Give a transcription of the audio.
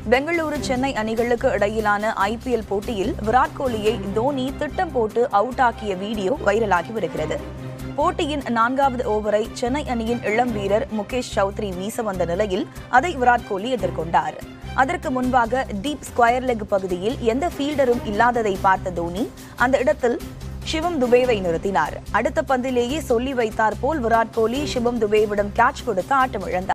பெங்களூரு சென்னை அணிகளுக்கு இடையிலான IPL போட்டியில் விராட் கோலியை தோனி திட்டம் போட்டு அவுட் ஆக்கிய வீடியோ வைரலாகி வருகிறது. போட்டியின் 4வது ஓவரை சென்னை அணியின் இளம் வீரர் முகேஷ் சௌத்ரி வீச வந்த நிலையில் அதை விராட் கோலி எதிர்கொண்டார். அதற்கு முன்பாக டீப் ஸ்கொயர் லெக் பகுதியில் எந்த ஃபீல்டரும் இல்லாததை பார்த்த தோனி அந்த இடத்தில் சிவம் துபேவை நிறுத்தினார். அடுத்த பந்திலேயே சொல்லி வைத்தார் போல் விராட் கோலி சிவம் துபேவிடம் கேட்ச் கொடுத்து ஆட்டமிழந்தார்.